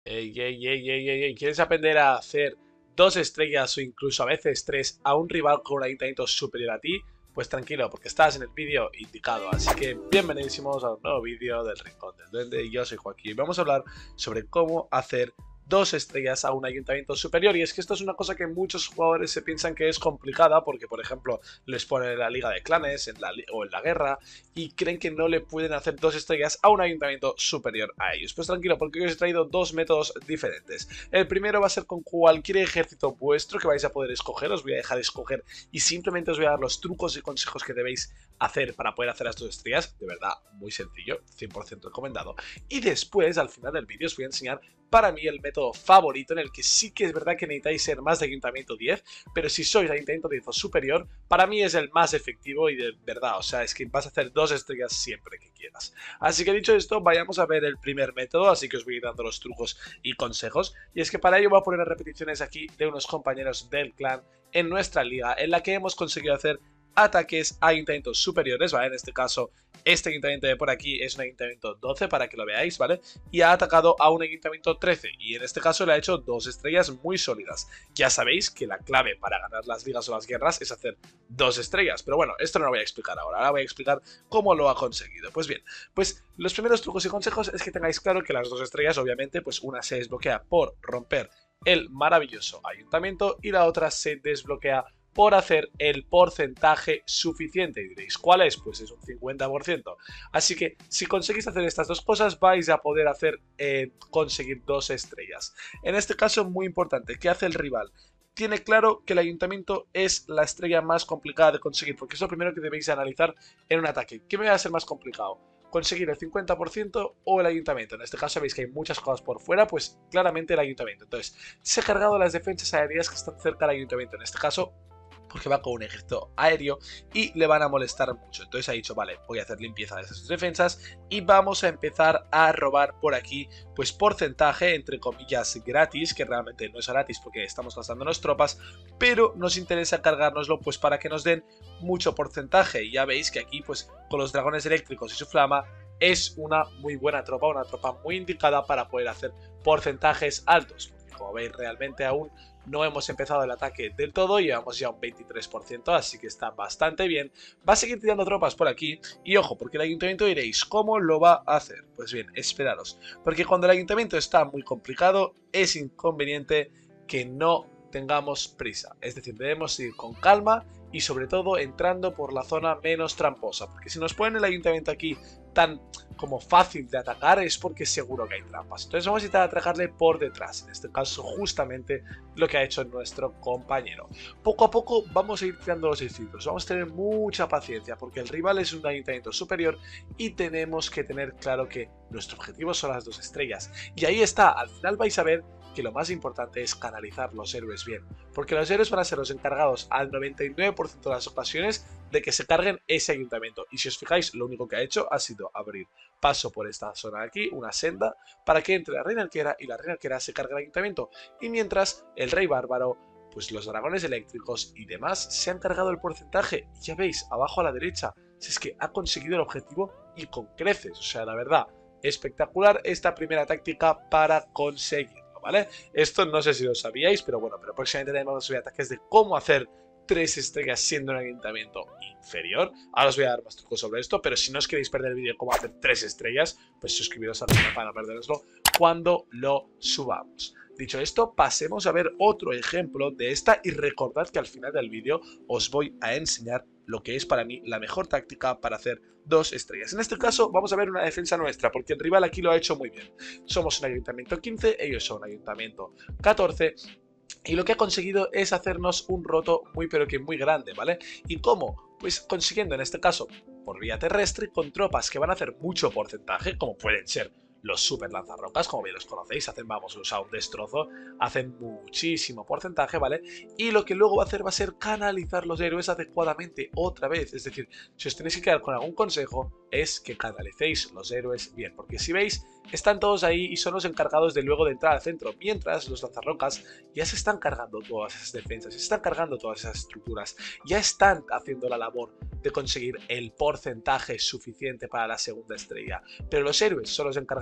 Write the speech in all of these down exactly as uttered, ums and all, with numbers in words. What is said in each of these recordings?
Ey, ey, ey, ey, ey, ey, ¿quieres aprender a hacer dos estrellas o incluso a veces tres a un rival con un ayuntamiento superior a ti? Pues tranquilo, porque estás en el vídeo indicado. Así que bienvenidísimos a un nuevo vídeo del Rincón del Duende. Yo soy Joaquín y vamos a hablar sobre cómo hacer dos estrellas a un ayuntamiento superior. Y es que esto es una cosa que muchos jugadores se piensan que es complicada porque, por ejemplo, les ponen en la liga de clanes en la o en la guerra y creen que no le pueden hacer dos estrellas a un ayuntamiento superior a ellos. Pues tranquilo, porque hoy os he traído dos métodos diferentes. El primero va a ser con cualquier ejército vuestro que vais a poder escoger. Os voy a dejar escoger y simplemente os voy a dar los trucos y consejos que debéis hacer para poder hacer las dos estrellas. De verdad, muy sencillo, cien por ciento recomendado. Y después, al final del vídeo, os voy a enseñar para mí el método favorito, en el que sí que es verdad que necesitáis ser más de ayuntamiento diez, pero si sois de ayuntamiento diez o superior, para mí es el más efectivo y de verdad, o sea, es que vas a hacer dos estrellas siempre que quieras. Así que dicho esto, vayamos a ver el primer método, así que os voy a ir dando los trucos y consejos, y es que para ello voy a poner repeticiones aquí de unos compañeros del clan en nuestra liga, en la que hemos conseguido hacer ataques a ayuntamientos superiores, ¿vale? En este caso, este ayuntamiento de por aquí es un ayuntamiento doce, para que lo veáis, ¿vale? Y ha atacado a un ayuntamiento trece, y en este caso le ha hecho dos estrellas muy sólidas. Ya sabéis que la clave para ganar las ligas o las guerras es hacer dos estrellas, pero bueno, esto no lo voy a explicar ahora, ahora voy a explicar cómo lo ha conseguido. Pues bien, pues los primeros trucos y consejos es que tengáis claro que las dos estrellas, obviamente, pues una se desbloquea por romper el maravilloso ayuntamiento y la otra se desbloquea por hacer el porcentaje suficiente. Y diréis, ¿cuál es? Pues es un cincuenta por ciento. Así que si conseguís hacer estas dos cosas, vais a poder hacer eh, conseguir dos estrellas. En este caso, muy importante, ¿qué hace el rival? Tiene claro que el ayuntamiento es la estrella más complicada de conseguir, porque es lo primero que debéis analizar en un ataque. ¿Qué me va a ser más complicado? ¿Conseguir el cincuenta por ciento o el ayuntamiento? En este caso veis que hay muchas cosas por fuera, pues claramente el ayuntamiento. Entonces, se ha cargado las defensas aéreas que están cerca del ayuntamiento. En este caso, porque va con un ejército aéreo y le van a molestar mucho. Entonces ha dicho, vale, voy a hacer limpieza de esas defensas y vamos a empezar a robar por aquí, pues porcentaje, entre comillas, gratis, que realmente no es gratis porque estamos gastándonos tropas, pero nos interesa cargárnoslo pues para que nos den mucho porcentaje. Y ya veis que aquí, pues con los dragones eléctricos y su flama, es una muy buena tropa, una tropa muy indicada para poder hacer porcentajes altos. Como veis, realmente aún no hemos empezado el ataque del todo, llevamos ya un veintitrés por ciento, así que está bastante bien. Va a seguir tirando tropas por aquí, y ojo, porque el ayuntamiento diréis, ¿cómo lo va a hacer? Pues bien, esperaros, porque cuando el ayuntamiento está muy complicado, es inconveniente que no tengamos prisa, es decir, debemos ir con calma y sobre todo entrando por la zona menos tramposa, porque si nos ponen el ayuntamiento aquí tan como fácil de atacar es porque seguro que hay trampas. Entonces vamos a intentar atacarle por detrás, en este caso justamente lo que ha hecho nuestro compañero. Poco a poco vamos a ir tirando los distritos, vamos a tener mucha paciencia porque el rival es un ayuntamiento superior y tenemos que tener claro que nuestro objetivo son las dos estrellas. Y ahí está, al final vais a ver que lo más importante es canalizar los héroes bien, porque los héroes van a ser los encargados al noventa y nueve por ciento de las ocasiones de que se carguen ese ayuntamiento. Y si os fijáis, lo único que ha hecho ha sido abrir paso por esta zona de aquí, una senda, para que entre la reina arquera y la reina arquera se cargue el ayuntamiento. Y mientras el rey bárbaro, pues los dragones eléctricos y demás se han cargado el porcentaje. Y ya veis, abajo a la derecha, si es que ha conseguido el objetivo y con creces. O sea, la verdad, espectacular esta primera táctica para conseguirlo, ¿vale? Esto no sé si lo sabíais, pero bueno, pero próximamente tenemos ataques de cómo hacer tres estrellas siendo un ayuntamiento inferior. Ahora os voy a dar más trucos sobre esto, pero si no os queréis perder el vídeo de cómo hacer tres estrellas, pues suscribiros al canal para no perderoslo cuando lo subamos. Dicho esto, pasemos a ver otro ejemplo de esta y recordad que al final del vídeo os voy a enseñar lo que es para mí la mejor táctica para hacer dos estrellas. En este caso vamos a ver una defensa nuestra, porque el rival aquí lo ha hecho muy bien. Somos un ayuntamiento quince, ellos son un ayuntamiento catorce, y lo que ha conseguido es hacernos un roto muy pero que muy grande, ¿vale? ¿Y cómo? Pues consiguiendo en este caso por vía terrestre con tropas que van a hacer mucho porcentaje, como pueden ser los super lanzarrocas, como bien los conocéis, hacen, vamos, o sea, un destrozo, hacen muchísimo porcentaje, ¿vale? Y lo que luego va a hacer va a ser canalizar los héroes adecuadamente otra vez, es decir, si os tenéis que quedar con algún consejo, es que canalicéis los héroes bien, porque si veis, están todos ahí y son los encargados de luego de entrar al centro, mientras los lanzarrocas ya se están cargando todas esas defensas, se están cargando todas esas estructuras, ya están haciendo la labor de conseguir el porcentaje suficiente para la segunda estrella, pero los héroes son los encargados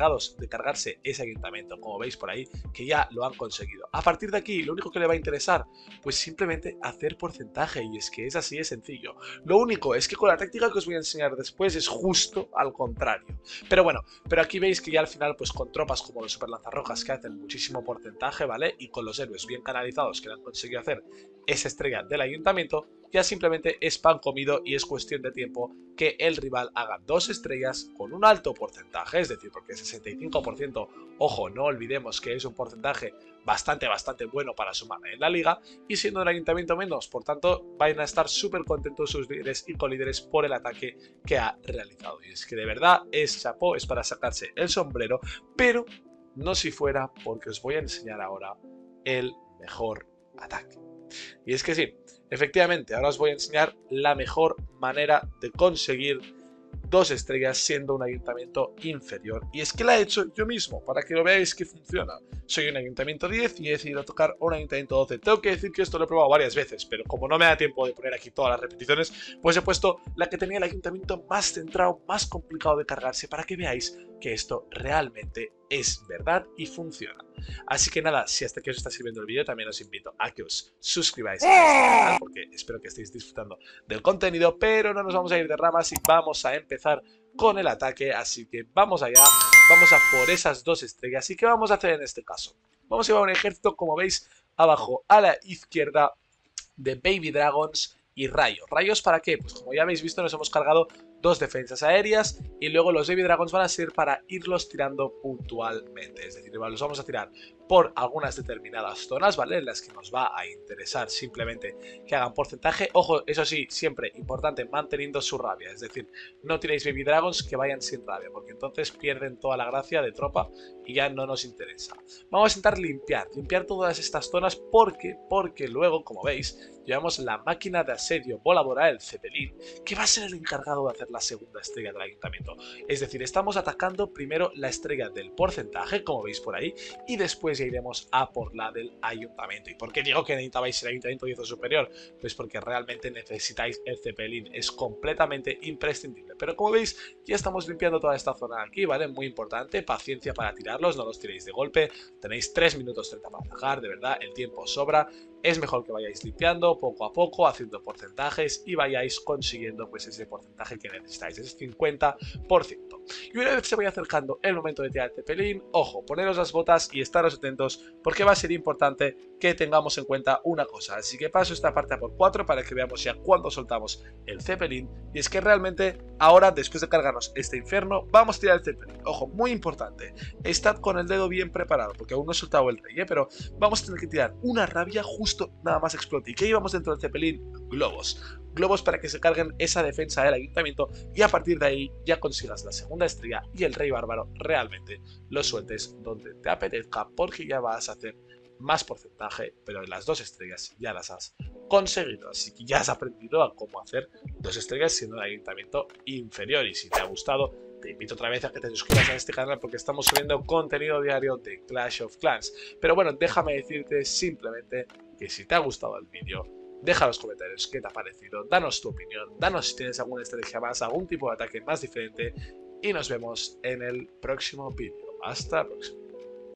encargados de cargarse ese ayuntamiento, como veis por ahí, que ya lo han conseguido. A partir de aquí, lo único que le va a interesar, pues simplemente hacer porcentaje, y es que es así de sencillo. Lo único es que con la táctica que os voy a enseñar después es justo al contrario. Pero bueno, pero aquí veis que ya al final, pues con tropas como los super lanzarrojas que hacen muchísimo porcentaje, ¿vale? Y con los héroes bien canalizados que le han conseguido hacer esa estrella del ayuntamiento, ya simplemente es pan comido y es cuestión de tiempo que el rival haga dos estrellas con un alto porcentaje, es decir, porque sesenta y cinco por ciento, ojo, no olvidemos que es un porcentaje bastante, bastante bueno para sumar en la liga, y siendo un ayuntamiento menos, por tanto, van a estar súper contentos sus líderes y colíderes por el ataque que ha realizado. Y es que de verdad es chapó, es para sacarse el sombrero, pero no si fuera porque os voy a enseñar ahora el mejor ataque. Y es que sí, efectivamente, ahora os voy a enseñar la mejor manera de conseguir dos estrellas siendo un ayuntamiento inferior. Y es que la he hecho yo mismo, para que lo veáis que funciona. Soy un ayuntamiento diez y he decidido tocar un ayuntamiento doce. Tengo que decir que esto lo he probado varias veces, pero como no me da tiempo de poner aquí todas las repeticiones, pues he puesto la que tenía el ayuntamiento más centrado, más complicado de cargarse, para que veáis que esto realmente es verdad y funciona. Así que nada, si hasta aquí os está sirviendo el vídeo, también os invito a que os suscribáis a este canal, porque espero que estéis disfrutando del contenido, pero no nos vamos a ir de ramas y vamos a empezar con el ataque. Así que vamos allá, vamos a por esas dos estrellas. ¿Y qué vamos a hacer en este caso? Vamos a llevar un ejército, como veis, abajo a la izquierda, de Baby Dragons y Rayos. ¿Rayos para qué? Pues como ya habéis visto, nos hemos cargado dos defensas aéreas y luego los Baby Dragons van a ser para irlos tirando puntualmente. Es decir, los vamos a tirar por algunas determinadas zonas, ¿vale? En las que nos va a interesar simplemente que hagan porcentaje. Ojo, eso sí, siempre importante, manteniendo su rabia. Es decir, no tiréis Baby Dragons que vayan sin rabia, porque entonces pierden toda la gracia de tropa y ya no nos interesa. Vamos a intentar limpiar, limpiar todas estas zonas porque, porque luego, como veis, llevamos la máquina de asedio voladora, el Zeppelin, que va a ser el encargado de hacer la segunda estrella del ayuntamiento. Es decir, estamos atacando primero la estrella del porcentaje, como veis por ahí, y después ya iremos a por la del ayuntamiento. ¿Y por qué digo que necesitabais el ayuntamiento diez o superior? Pues porque realmente necesitáis el Zeppelin, es completamente imprescindible. Pero como veis, ya estamos limpiando toda esta zona aquí, ¿vale? Muy importante, paciencia para tirarlos, no los tiréis de golpe, tenéis tres minutos treinta para atacar, de verdad, el tiempo sobra. Es mejor que vayáis limpiando poco a poco, haciendo porcentajes y vayáis consiguiendo pues ese porcentaje que necesitáis, ese cincuenta por ciento. Y una vez se vaya acercando el momento de tirar el Zeppelin, ojo, poneros las botas y estaros atentos porque va a ser importante que tengamos en cuenta una cosa. Así que paso esta parte a por cuatro para que veamos ya cuándo soltamos el Zeppelin. Y es que realmente ahora, después de cargarnos este infierno, vamos a tirar el Zeppelin. Ojo, muy importante, estad con el dedo bien preparado porque aún no he soltado el rey, ¿eh? Pero vamos a tener que tirar una rabia justo nada más explote. ¿Y qué llevamos dentro del Zeppelin? Globos. Globos para que se carguen esa defensa del ayuntamiento y a partir de ahí ya consigas la segunda estrella y el rey bárbaro realmente lo sueltes donde te apetezca porque ya vas a hacer más porcentaje, pero las dos estrellas ya las has conseguido, así que ya has aprendido a cómo hacer dos estrellas siendo un ayuntamiento inferior. Y si te ha gustado, te invito otra vez a que te suscribas a este canal porque estamos subiendo contenido diario de Clash of Clans. Pero bueno, déjame decirte simplemente que si te ha gustado el vídeo, deja en los comentarios qué te ha parecido, danos tu opinión, danos si tienes alguna estrategia más, algún tipo de ataque más diferente y nos vemos en el próximo vídeo. Hasta la próxima.